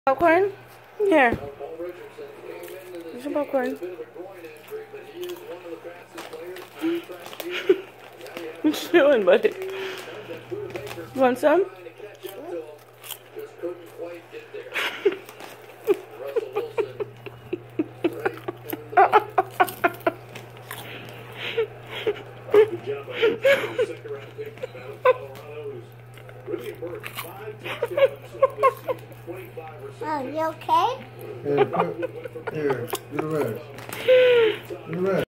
Popcorn? Here. Here's some popcorn. What you doing, buddy? You want some? Oh, you okay? Here, get the rest. Get the rest.